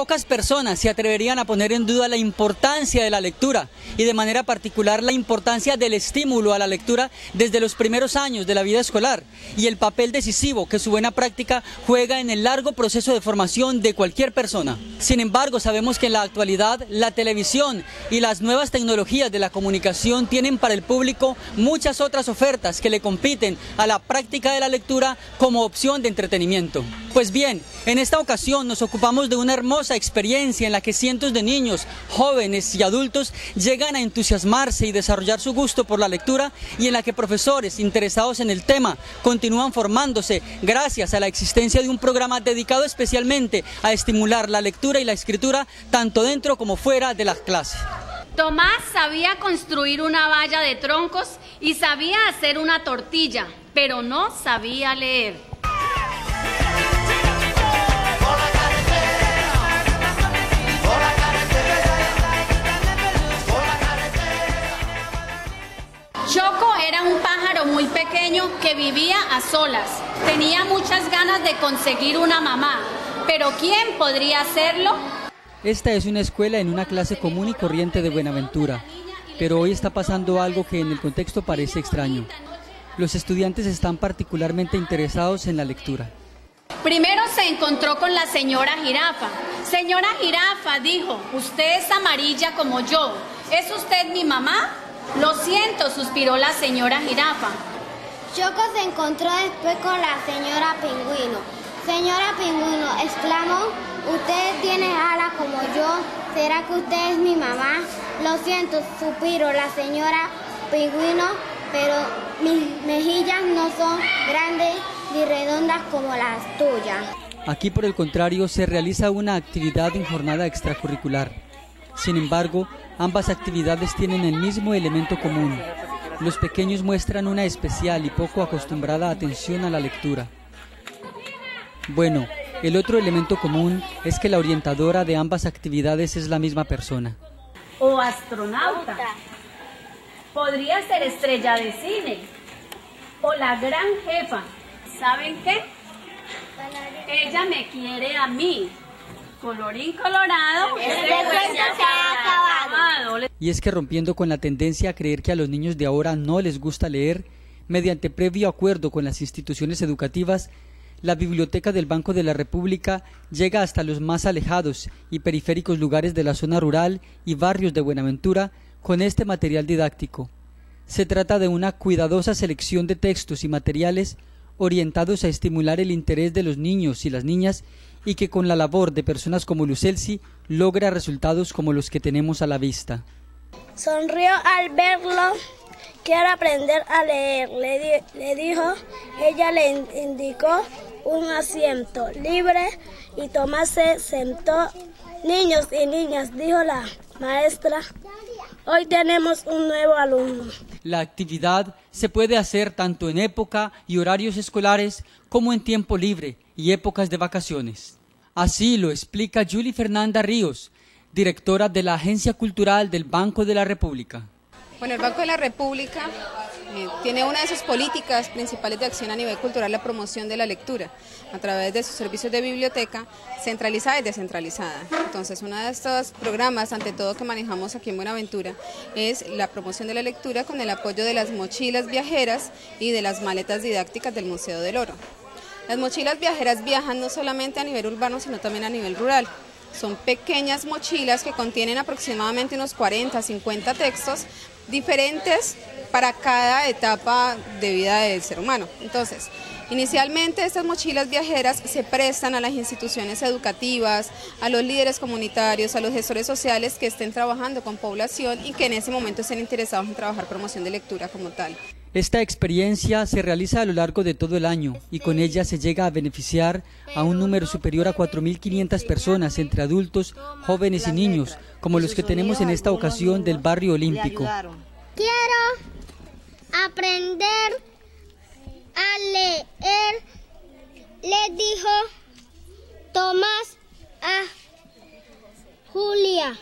Pocas personas se atreverían a poner en duda la importancia de la lectura y de manera particular la importancia del estímulo a la lectura desde los primeros años de la vida escolar y el papel decisivo que su buena práctica juega en el largo proceso de formación de cualquier persona. Sin embargo, sabemos que en la actualidad la televisión y las nuevas tecnologías de la comunicación tienen para el público muchas otras ofertas que le compiten a la práctica de la lectura como opción de entretenimiento. Pues bien, en esta ocasión nos ocupamos de una hermosa experiencia en la que cientos de niños, jóvenes y adultos llegan a entusiasmarse y desarrollar su gusto por la lectura y en la que profesores interesados en el tema continúan formándose gracias a la existencia de un programa dedicado especialmente a estimular la lectura y la escritura tanto dentro como fuera de la clase. Tomás sabía construir una valla de troncos y sabía hacer una tortilla, pero no sabía leer. Choco era un pájaro muy pequeño que vivía a solas. Tenía muchas ganas de conseguir una mamá, pero ¿quién podría hacerlo? Esta es una escuela en una clase común y corriente de Buenaventura, pero hoy está pasando algo que en el contexto parece extraño. Los estudiantes están particularmente interesados en la lectura. Primero se encontró con la señora Jirafa. Señora Jirafa, dijo, usted es amarilla como yo. ¿Es usted mi mamá? Lo siento, suspiró la señora Jirafa. Choco se encontró después con la señora Pingüino. Señora Pingüino, exclamó, usted tiene alas como yo, ¿será que usted es mi mamá? Lo siento, suspiró la señora Pingüino, pero mis mejillas no son grandes ni redondas como las tuyas. Aquí, por el contrario, se realiza una actividad en jornada extracurricular. Sin embargo, ambas actividades tienen el mismo elemento común. Los pequeños muestran una especial y poco acostumbrada atención a la lectura. Bueno, el otro elemento común es que la orientadora de ambas actividades es la misma persona. O astronauta. Podría ser estrella de cine. O la gran jefa. ¿Saben qué? Ella me quiere a mí. Colorín colorado, este cuento se ha acabado. Y es que rompiendo con la tendencia a creer que a los niños de ahora no les gusta leer, mediante previo acuerdo con las instituciones educativas, la Biblioteca del Banco de la República llega hasta los más alejados y periféricos lugares de la zona rural y barrios de Buenaventura con este material didáctico. Se trata de una cuidadosa selección de textos y materiales orientados a estimular el interés de los niños y las niñas y que con la labor de personas como Lucelsi logra resultados como los que tenemos a la vista. Sonrió al verlo. Quiero aprender a leer, le dijo. Ella le indicó un asiento libre y Tomás se sentó. Niños y niñas, dijo la maestra, hoy tenemos un nuevo alumno. La actividad se puede hacer tanto en época y horarios escolares como en tiempo libre y épocas de vacaciones. Así lo explica Julie Fernanda Ríos, directora de la Agencia Cultural del Banco de la República. Bueno, el Banco de la República tiene una de sus políticas principales de acción a nivel cultural la promoción de la lectura a través de sus servicios de biblioteca centralizada y descentralizada. Entonces, uno de estos programas, ante todo, que manejamos aquí en Buenaventura es la promoción de la lectura con el apoyo de las mochilas viajeras y de las maletas didácticas del Museo del Oro. Las mochilas viajeras viajan no solamente a nivel urbano, sino también a nivel rural. Son pequeñas mochilas que contienen aproximadamente unos 40, 50 textos diferentes para cada etapa de vida del ser humano. Entonces, inicialmente estas mochilas viajeras se prestan a las instituciones educativas, a los líderes comunitarios, a los gestores sociales que estén trabajando con población y que en ese momento estén interesados en trabajar promoción de lectura como tal. Esta experiencia se realiza a lo largo de todo el año y con ella se llega a beneficiar a un número superior a 4.500 personas entre adultos, jóvenes y niños, como los que tenemos en esta ocasión del Barrio Olímpico. Quiero aprender a leer, le dijo Tomás a Julia.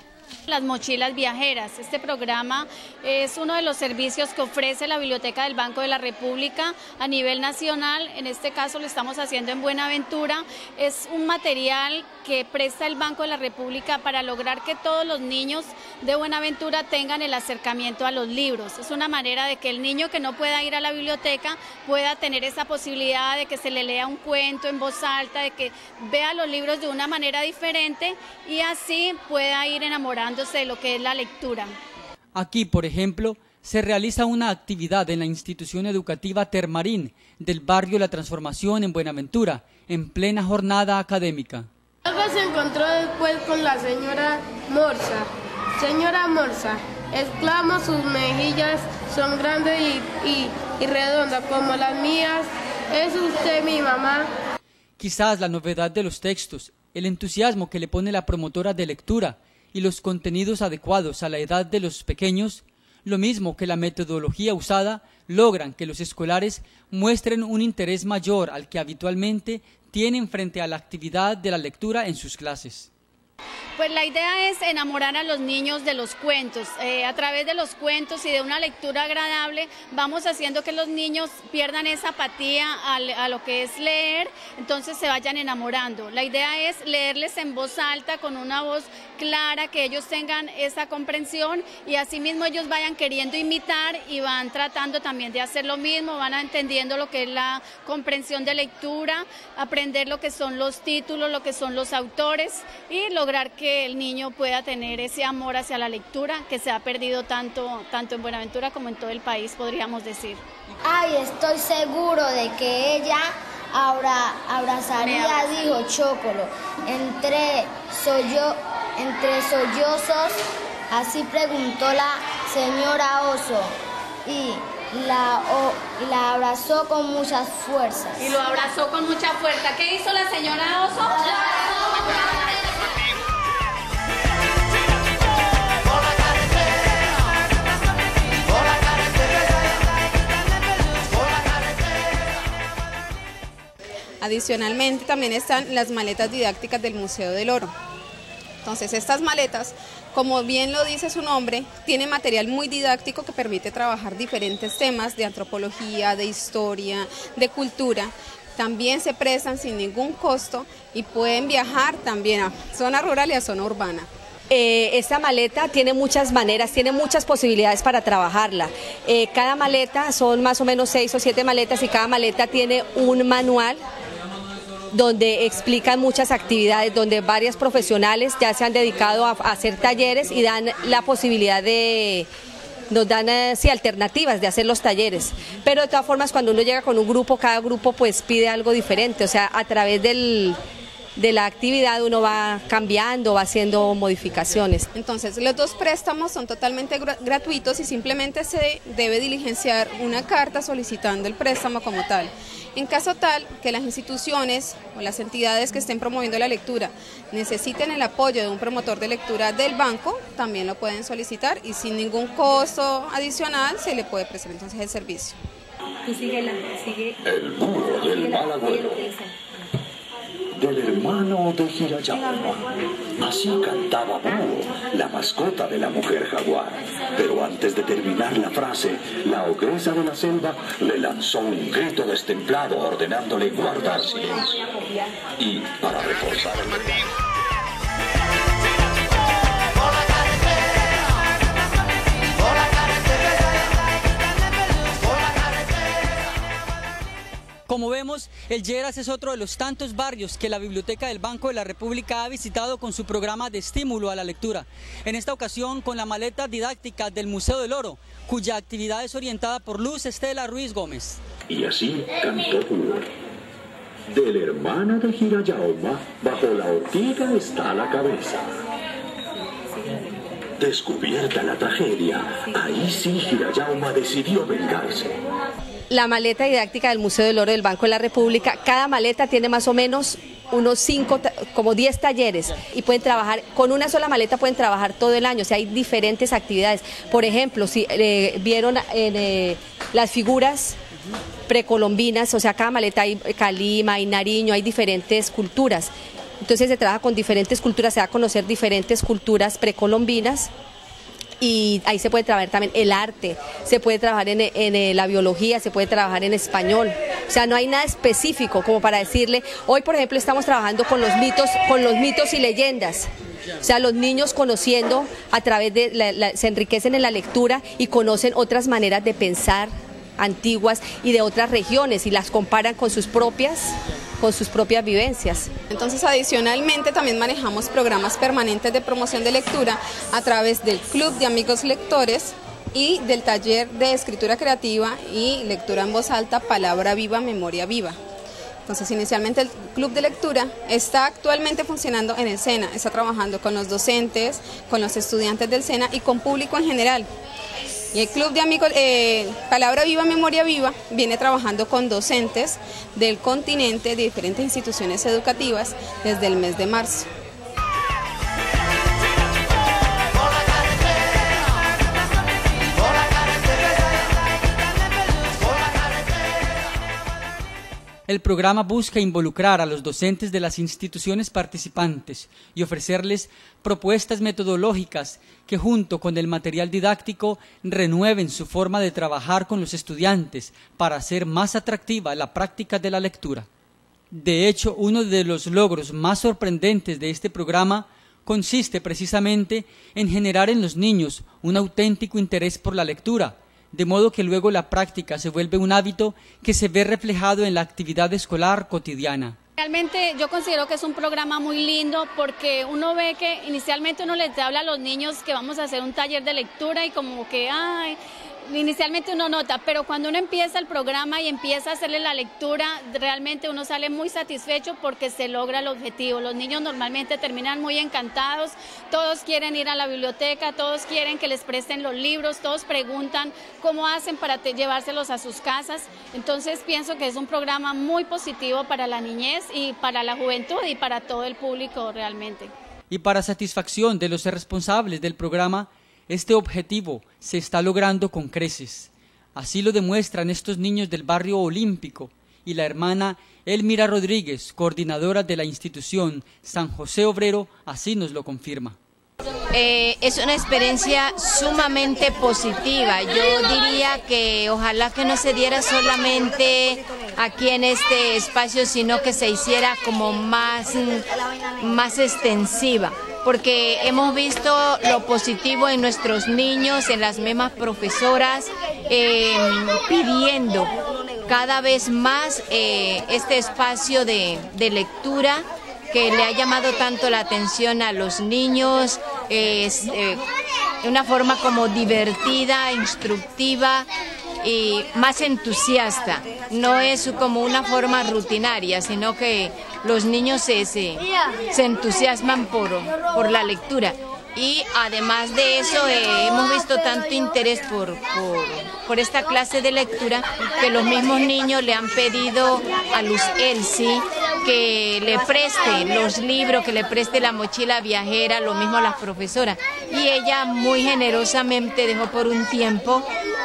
Las mochilas viajeras. Este programa es uno de los servicios que ofrece la Biblioteca del Banco de la República a nivel nacional. En este caso lo estamos haciendo en Buenaventura. Es un material que presta el Banco de la República para lograr que todos los niños de Buenaventura tengan el acercamiento a los libros. Es una manera de que el niño que no pueda ir a la biblioteca pueda tener esa posibilidad de que se le lea un cuento en voz alta, de que vea los libros de una manera diferente y así pueda ir enamorando de lo que es la lectura. Aquí, por ejemplo, se realiza una actividad en la institución educativa Termarín del barrio La Transformación en Buenaventura, en plena jornada académica. Luego se encontró después con la señora Morsa. Señora Morsa, exclamó, sus mejillas son grandes y redondas como las mías. ¿Es usted mi mamá? Quizás la novedad de los textos, el entusiasmo que le pone la promotora de lectura y los contenidos adecuados a la edad de los pequeños, lo mismo que la metodología usada, logran que los escolares muestren un interés mayor al que habitualmente tienen frente a la actividad de la lectura en sus clases. Pues la idea es enamorar a los niños de los cuentos. A través de los cuentos y de una lectura agradable vamos haciendo que los niños pierdan esa apatía a lo que es leer, entonces se vayan enamorando. La idea es leerles en voz alta, con una voz clara, que ellos tengan esa comprensión y asimismo ellos vayan queriendo imitar y van tratando también de hacer lo mismo, van entendiendo lo que es la comprensión de lectura, aprender lo que son los títulos, lo que son los autores y lograr que el niño pueda tener ese amor hacia la lectura que se ha perdido tanto en Buenaventura como en todo el país, podríamos decir. Ay, estoy seguro de que ella abrazaría, dijo Chocolo, entre sollozos, así preguntó la señora Oso y la abrazó con muchas fuerzas. Y lo abrazó con mucha fuerza. ¿Qué hizo la señora Oso? Adicionalmente también están las maletas didácticas del Museo del Oro. Entonces estas maletas, como bien lo dice su nombre, tienen material muy didáctico que permite trabajar diferentes temas de antropología, de historia, de cultura. También se prestan sin ningún costo y pueden viajar también a zona rural y a zona urbana. Esta maleta tiene muchas maneras, tiene muchas posibilidades para trabajarla. Cada maleta son más o menos 6 o 7 maletas y cada maleta tiene un manual donde explican muchas actividades, donde varios profesionales ya se han dedicado a hacer talleres y dan la posibilidad nos dan alternativas de hacer los talleres. Pero de todas formas, cuando uno llega con un grupo, cada grupo pues pide algo diferente, o sea, a través de la actividad uno va cambiando, va haciendo modificaciones. Entonces, los dos préstamos son totalmente gratuitos y simplemente se debe diligenciar una carta solicitando el préstamo como tal. En caso tal que las instituciones o las entidades que estén promoviendo la lectura necesiten el apoyo de un promotor de lectura del banco, también lo pueden solicitar y sin ningún costo adicional se le puede prestar entonces el servicio. El burro del mal agüero, del hermano de Hirayama. Así cantaba Búho, la mascota de la mujer jaguar. Pero antes de terminar la frase, la ogresa de la selva le lanzó un grito destemplado ordenándole guardar silencio. Y para reforzar el mensaje, Como vemos, el Lleras es otro de los tantos barrios que la Biblioteca del Banco de la República ha visitado con su programa de estímulo a la lectura. En esta ocasión con la maleta didáctica del Museo del Oro, cuya actividad es orientada por Luz Estela Ruiz Gómez. y así cantó Búho. De la hermana de Hirayama, bajo la ortiga está la cabeza. Descubierta la tragedia, ahí sí Hirayama decidió vengarse. La maleta didáctica del Museo del Oro del Banco de la República, cada maleta tiene más o menos unos 10 talleres y pueden trabajar, con una sola maleta pueden trabajar todo el año, o sea, hay diferentes actividades. Por ejemplo, si vieron las figuras precolombinas, o sea, cada maleta hay Calima, hay Nariño, hay diferentes culturas. entonces se trabaja con diferentes culturas, se va a conocer diferentes culturas precolombinas. Y ahí se puede trabajar también el arte, se puede trabajar en la biología, se puede trabajar en español. O sea, no hay nada específico como para decirle, hoy por ejemplo estamos trabajando con los mitos y leyendas. O sea, los niños conociendo a través de, se enriquecen en la lectura y conocen otras maneras de pensar antiguas y de otras regiones y las comparan con sus propias vivencias. Entonces, adicionalmente también manejamos programas permanentes de promoción de lectura a través del Club de Amigos Lectores y del taller de escritura creativa y lectura en voz alta, Palabra Viva, Memoria Viva. Entonces, inicialmente el Club de Lectura está actualmente funcionando en el SENA, está trabajando con los docentes, con los estudiantes del SENA y con público en general. Y el Club de Amigos, Palabra Viva, Memoria Viva, viene trabajando con docentes del continente de diferentes instituciones educativas desde el mes de marzo. El programa busca involucrar a los docentes de las instituciones participantes y ofrecerles propuestas metodológicas que junto con el material didáctico renueven su forma de trabajar con los estudiantes para hacer más atractiva la práctica de la lectura. De hecho, uno de los logros más sorprendentes de este programa consiste precisamente en generar en los niños un auténtico interés por la lectura, de modo que luego la práctica se vuelve un hábito que se ve reflejado en la actividad escolar cotidiana. Realmente yo considero que es un programa muy lindo porque uno ve que inicialmente uno les habla a los niños que vamos a hacer un taller de lectura y como que, inicialmente uno nota, pero cuando uno empieza el programa y empieza a hacerle la lectura, realmente uno sale muy satisfecho porque se logra el objetivo. Los niños normalmente terminan muy encantados, todos quieren ir a la biblioteca, todos quieren que les presten los libros, todos preguntan cómo hacen para llevárselos a sus casas. Entonces pienso que es un programa muy positivo para la niñez y para la juventud y para todo el público realmente. Y para satisfacción de los responsables del programa, este objetivo se está logrando con creces. Así lo demuestran estos niños del barrio Olímpico y la hermana Elmira Rodríguez, coordinadora de la institución San José Obrero, así nos lo confirma. Es una experiencia sumamente positiva. Yo diría que ojalá que no se diera solamente aquí en este espacio, sino que se hiciera como más extensiva, porque hemos visto lo positivo en nuestros niños, en las mismas profesoras, pidiendo cada vez más este espacio de lectura que le ha llamado tanto la atención a los niños, de una forma como divertida, instructiva y más entusiasta. No es como una forma rutinaria, sino que los niños se entusiasman por la lectura. Y además de eso hemos visto tanto interés por esta clase de lectura que los mismos niños le han pedido a Luz Elsie que le preste los libros, que le preste la mochila viajera, lo mismo a las profesoras. Y ella muy generosamente dejó por un tiempo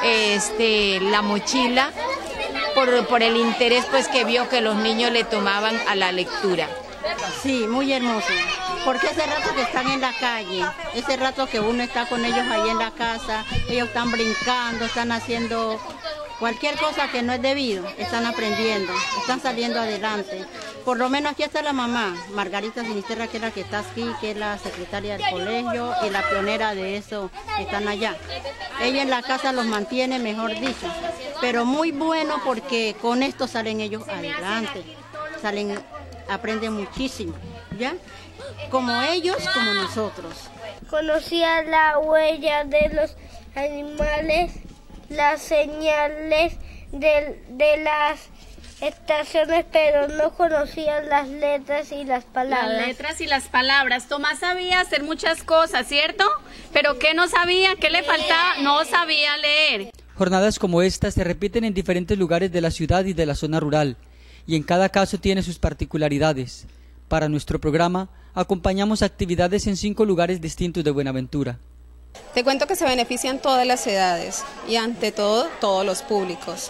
la mochila por el interés pues que vio que los niños le tomaban a la lectura. Sí, muy hermoso, porque ese rato que están en la calle, ese rato que uno está con ellos ahí en la casa, ellos están brincando, están haciendo cualquier cosa que no es debido, están aprendiendo, están saliendo adelante. Por lo menos aquí está la mamá, Margarita Sinisterra, que es la que está aquí, que es la secretaria del colegio y la pionera de eso, están allá. Ella en la casa los mantiene, mejor dicho, pero muy bueno porque con esto salen ellos adelante, aprenden muchísimo, ¿ya? Como ellos, como nosotros. Conocía la huella de los animales, las señales de las estaciones, pero no conocía las letras y las palabras. Las letras y las palabras. Tomás sabía hacer muchas cosas, ¿cierto? Pero ¿qué no sabía? ¿Qué le faltaba? No sabía leer. Jornadas como estas se repiten en diferentes lugares de la ciudad y de la zona rural, y en cada caso tiene sus particularidades. Para nuestro programa, acompañamos actividades en 5 lugares distintos de Buenaventura. Te cuento que se benefician todas las edades y ante todo, todos los públicos.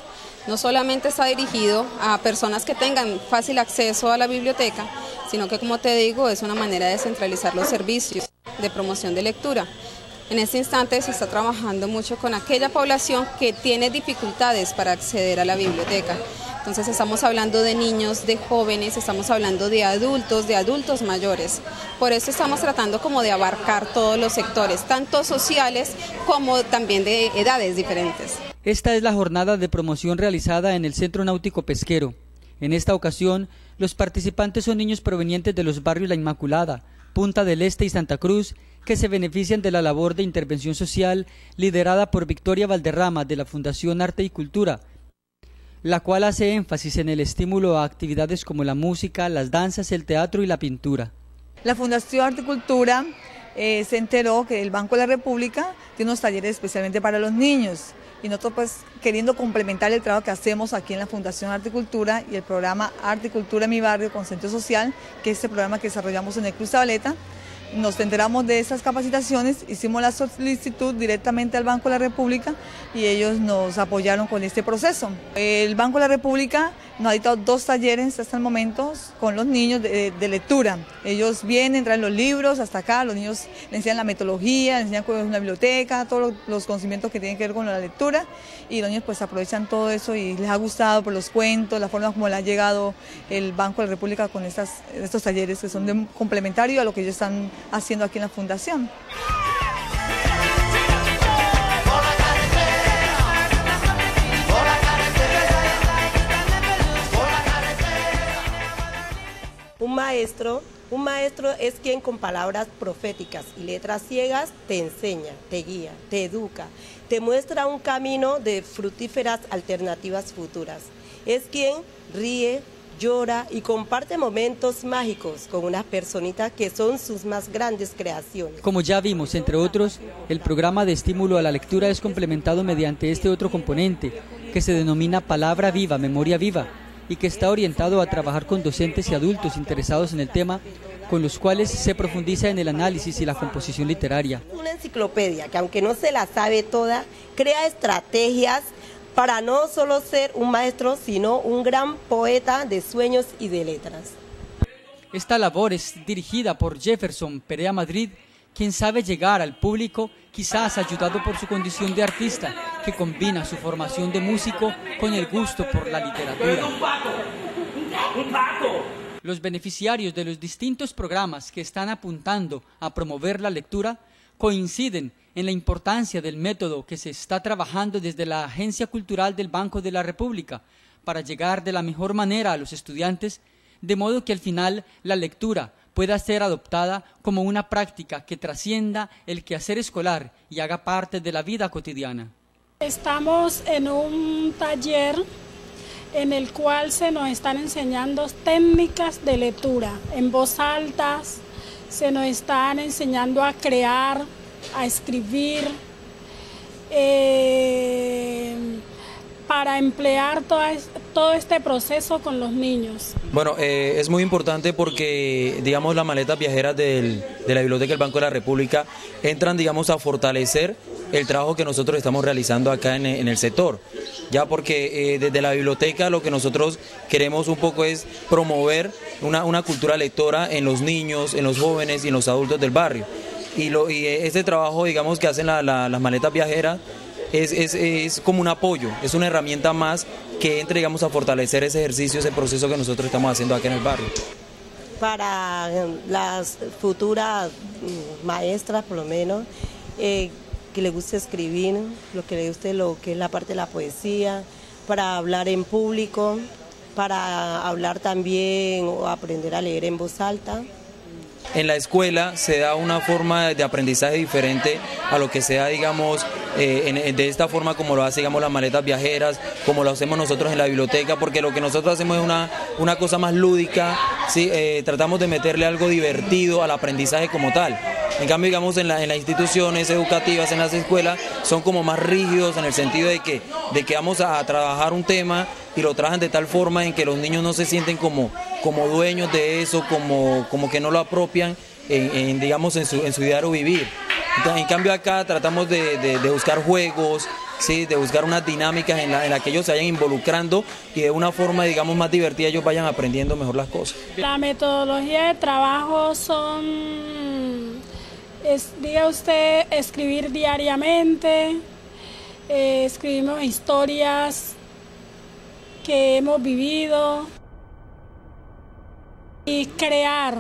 no solamente está dirigido a personas que tengan fácil acceso a la biblioteca, sino que, como te digo, es una manera de centralizar los servicios de promoción de lectura. En este instante se está trabajando mucho con aquella población que tiene dificultades para acceder a la biblioteca. Entonces estamos hablando de niños, de jóvenes, estamos hablando de adultos mayores. Por eso estamos tratando como de abarcar todos los sectores, tanto sociales como también de edades diferentes. Esta es la jornada de promoción realizada en el Centro Náutico Pesquero. En esta ocasión, los participantes son niños provenientes de los barrios La Inmaculada, Punta del Este y Santa Cruz, que se benefician de la labor de intervención social liderada por Victoria Valderrama de la Fundación Arte y Cultura, la cual hace énfasis en el estímulo a actividades como la música, las danzas, el teatro y la pintura. La Fundación Arte y Cultura se enteró que el Banco de la República tiene unos talleres especialmente para los niños y nosotros pues queriendo complementar el trabajo que hacemos aquí en la Fundación Arte y Cultura y el programa Arte y Cultura en mi barrio con Centro Social, que es este programa que desarrollamos en el Cruz Zabaleta. Nos enteramos de esas capacitaciones, hicimos la solicitud directamente al Banco de la República y ellos nos apoyaron con este proceso. El Banco de la República nos ha dictado 2 talleres hasta el momento con los niños de lectura. Ellos vienen, traen los libros hasta acá, los niños les enseñan la metodología, les enseñan cómo es una biblioteca, todos los conocimientos que tienen que ver con la lectura y los niños pues aprovechan todo eso y les ha gustado por los cuentos, la forma como le ha llegado el Banco de la República con estos talleres que son complementarios a lo que ellos están haciendo aquí en la Fundación. Un maestro es quien con palabras proféticas y letras ciegas te enseña, te guía, te educa, te muestra un camino de fructíferas alternativas futuras. Es quien ríe, llora y comparte momentos mágicos con unas personitas que son sus más grandes creaciones. Como ya vimos, entre otros, el programa de estímulo a la lectura es complementado mediante este otro componente que se denomina Palabra Viva, Memoria Viva, y que está orientado a trabajar con docentes y adultos interesados en el tema, con los cuales se profundiza en el análisis y la composición literaria. Una enciclopedia que, aunque no se la sabe toda, crea estrategias para no solo ser un maestro, sino un gran poeta de sueños y de letras. Esta labor es dirigida por Jefferson Perea Madrid, quien sabe llegar al público, quizás ayudado por su condición de artista, que combina su formación de músico con el gusto por la literatura. Los beneficiarios de los distintos programas que están apuntando a promover la lectura coinciden en la importancia del método que se está trabajando desde la Agencia Cultural del Banco de la República para llegar de la mejor manera a los estudiantes, de modo que al final la lectura pueda ser adoptada como una práctica que trascienda el quehacer escolar y haga parte de la vida cotidiana. Estamos en un taller en el cual se nos están enseñando técnicas de lectura en voz alta, se nos están enseñando a crear, a escribir, para emplear todo este proceso con los niños. Bueno, es muy importante porque, digamos, las maletas viajeras de la Biblioteca del Banco de la República entran, digamos, a fortalecer el trabajo que nosotros estamos realizando acá en el sector, ya porque desde la biblioteca lo que nosotros queremos un poco es promover una cultura lectora en los niños, en los jóvenes y en los adultos del barrio. Y este trabajo, digamos, que hacen las maletas viajeras es como un apoyo, es una herramienta más que entra, digamos, a fortalecer ese ejercicio, ese proceso que nosotros estamos haciendo acá en el barrio. Para las futuras maestras, por lo menos, que les guste escribir, lo que les guste lo que es la parte de la poesía, para hablar en público, para hablar también o aprender a leer en voz alta. En la escuela se da una forma de aprendizaje diferente a lo que sea, digamos, de esta forma como lo hace, digamos, las maletas viajeras, como lo hacemos nosotros en la biblioteca, porque lo que nosotros hacemos es una cosa más lúdica, ¿sí? Tratamos de meterle algo divertido al aprendizaje como tal. En cambio, digamos, en las instituciones educativas, en las escuelas, son como más rígidos en el sentido de que vamos a trabajar un tema y lo trabajan de tal forma en que los niños no se sienten como dueños de eso, como que no lo apropian digamos, en su diario vivir. Entonces, en cambio acá tratamos de buscar juegos, ¿sí? De buscar unas dinámicas en la que ellos se vayan involucrando y de una forma, digamos, más divertida ellos vayan aprendiendo mejor las cosas. La metodología de trabajo diga usted, escribir diariamente, escribimos historias que hemos vivido y crear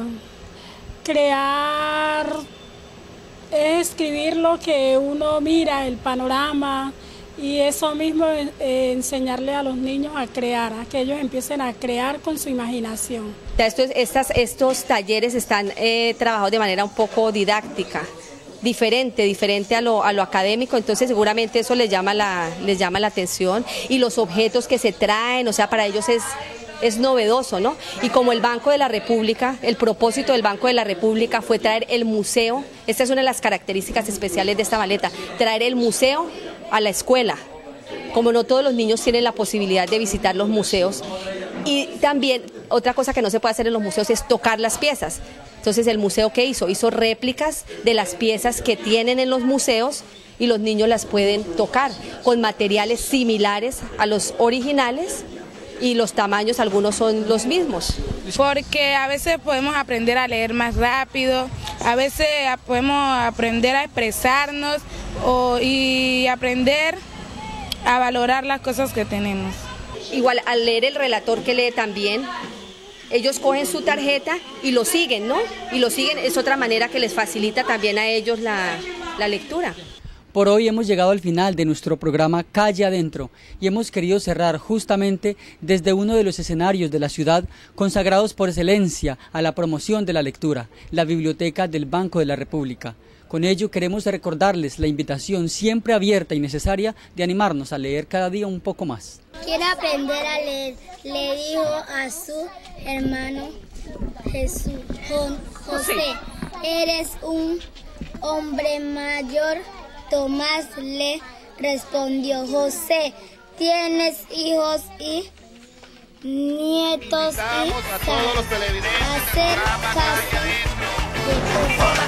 es escribir lo que uno mira, el panorama, y eso mismo enseñarle a los niños a crear, a que ellos empiecen a crear con su imaginación. Estos talleres están trabajados de manera un poco didáctica, diferente a lo académico, entonces seguramente eso les llama la atención, y los objetos que se traen, o sea, para ellos es novedoso, ¿no? Y como el Banco de la República, el propósito del Banco de la República fue traer el museo, esta es una de las características especiales de esta maleta, traer el museo a la escuela, como no todos los niños tienen la posibilidad de visitar los museos, y también otra cosa que no se puede hacer en los museos es tocar las piezas. Entonces el museo, ¿qué hizo? Hizo réplicas de las piezas que tienen en los museos y los niños las pueden tocar con materiales similares a los originales, y los tamaños algunos son los mismos. Porque a veces podemos aprender a leer más rápido, a veces podemos aprender a expresarnos y aprender a valorar las cosas que tenemos. Igual al leer el relator que lee también, ellos cogen su tarjeta y lo siguen, ¿no? Y lo siguen, es otra manera que les facilita también a ellos la lectura. Por hoy hemos llegado al final de nuestro programa Calle Adentro y hemos querido cerrar justamente desde uno de los escenarios de la ciudad consagrados por excelencia a la promoción de la lectura, la Biblioteca del Banco de la República. Con ello queremos recordarles la invitación siempre abierta y necesaria de animarnos a leer cada día un poco más. Quiero aprender a leer, le dijo a su hermano José, eres un hombre mayor. Tomás le respondió, José, tienes hijos y nietos y hacer casi de todo.